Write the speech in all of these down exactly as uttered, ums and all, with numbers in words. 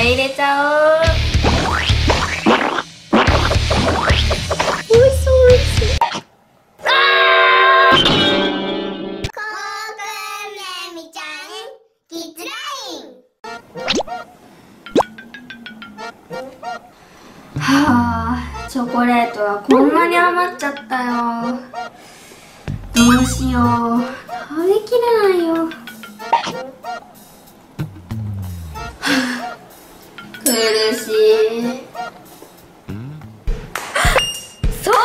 れ入れちゃおう。おいしそうおいしそう。あーコープメミちゃんキッズライン。 はあ、チョコレートがこんなに余っちゃったよ。どうしよう、食べきれないよ。はあ、苦しい。そうだ！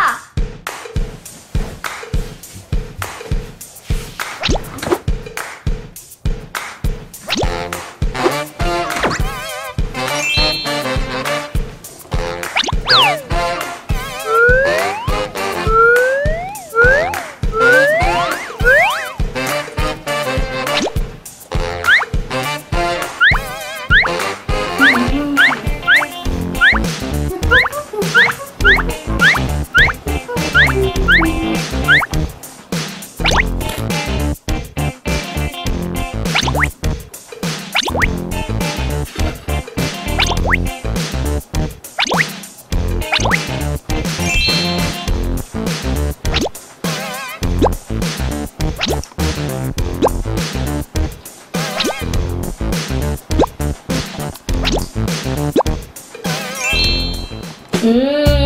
うーん、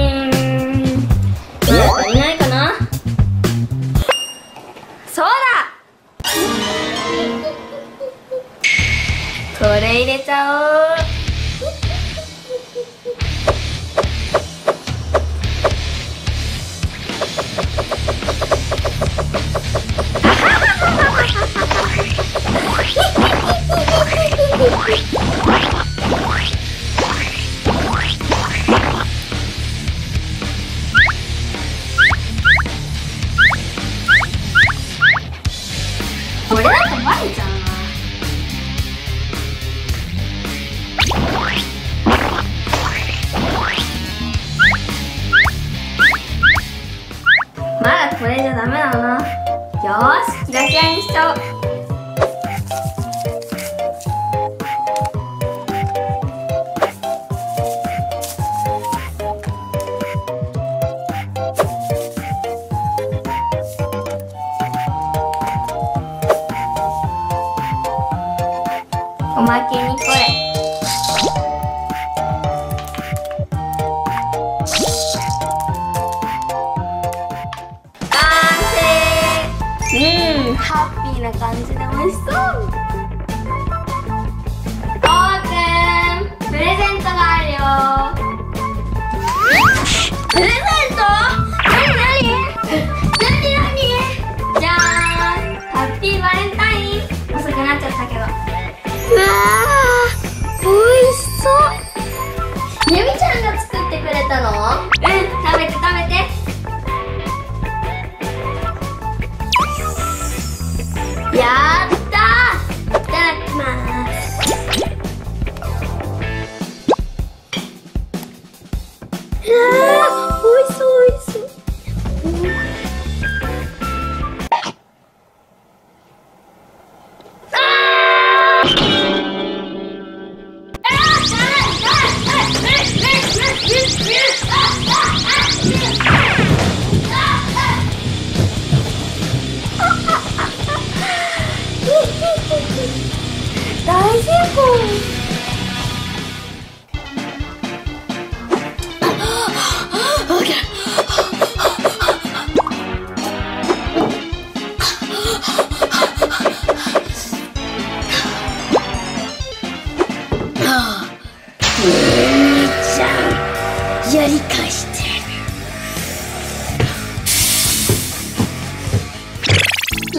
まだ足りないかな。そうだ、これ入れちゃおう。これだとバレちゃうな。まだこれじゃダメだな。よーし、キラキラにしちゃおう。おまけにこれ。完成。うん、ハッピーな感じで美味しそう。オープン。プレゼントがあるよ。プレゼント？なになに？なになに？じゃーん。ハッピーバレンタイン。遅くなっちゃったけど。うわー、おいしそう。ゆみちゃんが作ってくれたの？うん、食べて食べて。やったー、いただきます。うわー、おいしそうおいしそう。大成功。ゆみちゃん、やり返してやる。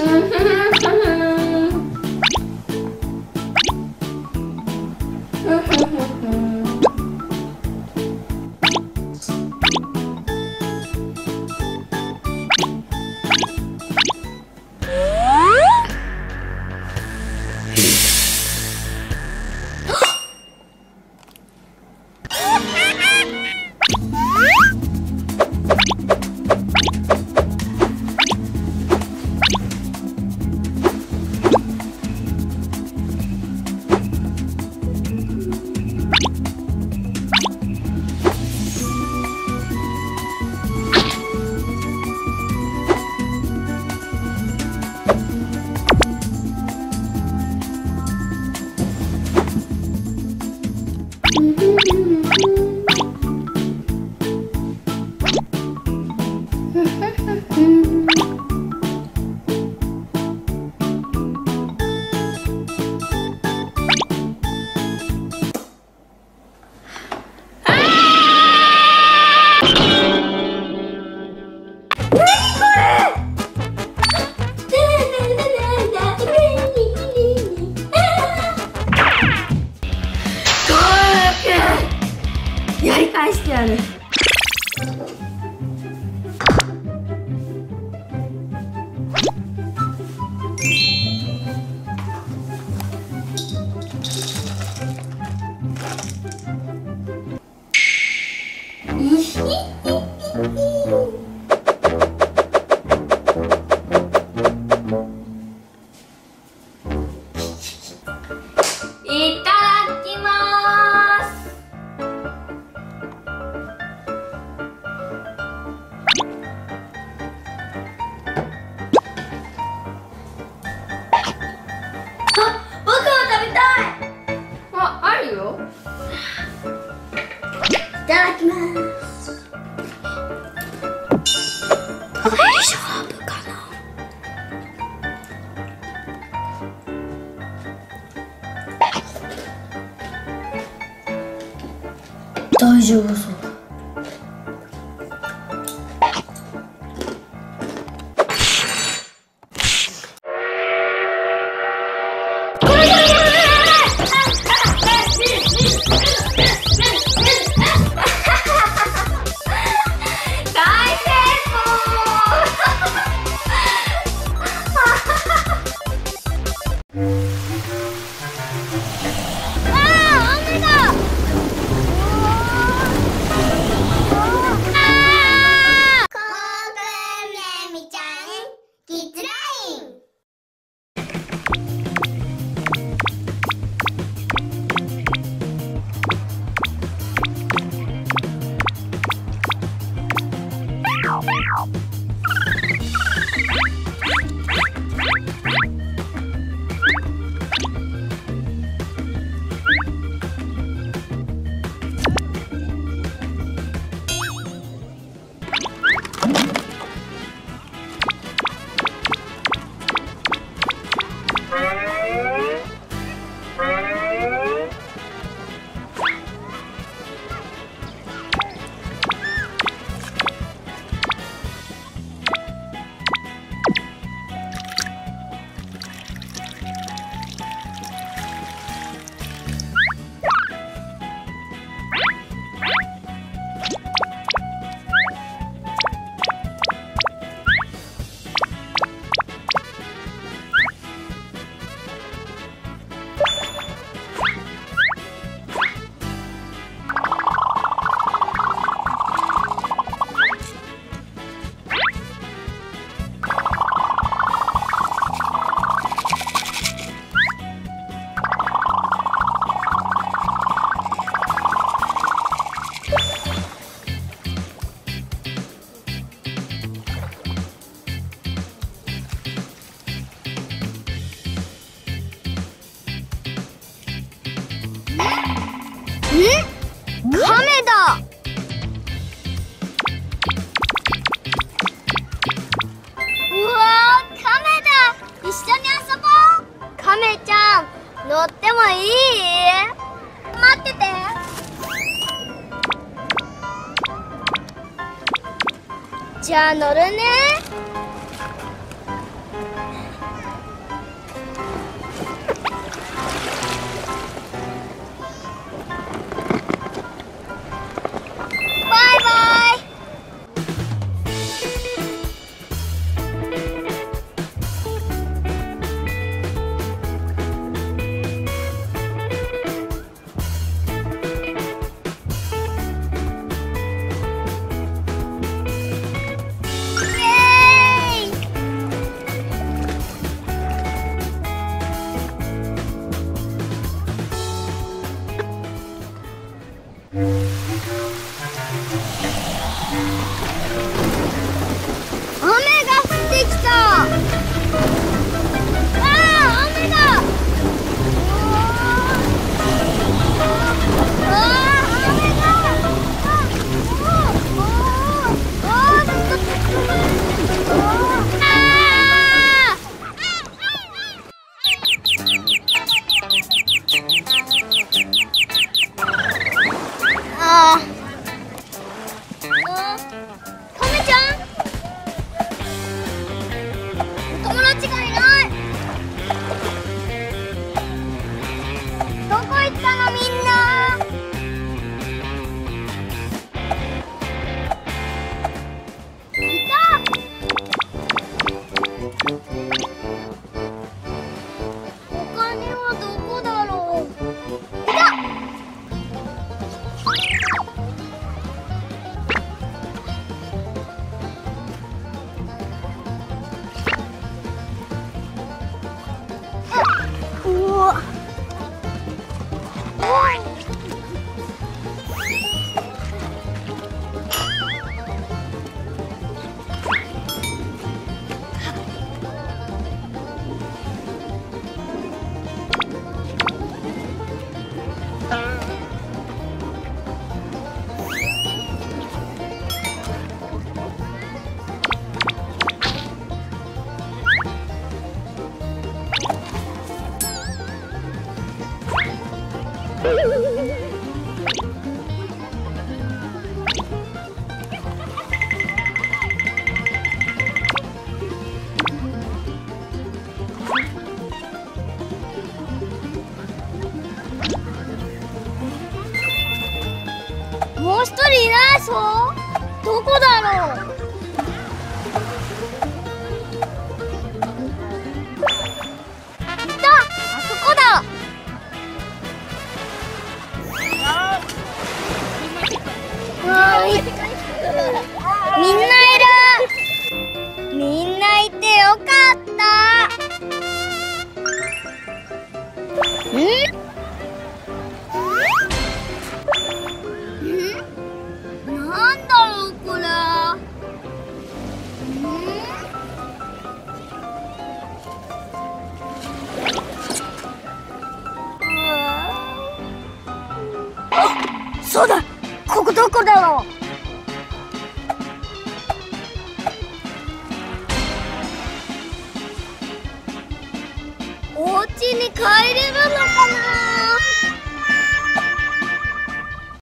返してやる。いただきます。あ、僕も食べたい。あ、あるよ。いただきます。大丈夫かな。大丈夫そう。 ん？カメだ。うわー、カメだ。一緒に遊ぼう。カメちゃん、乗ってもいい？待ってて。じゃあ乗るね。イエーイ！ もう一人いないぞ。どこだろう。いた、あそこだ。わーい、みんないる。みんないてよかった。ん？なんだろうこれ。あ、そうだ。ここどこだろう。お家に帰れるのかな。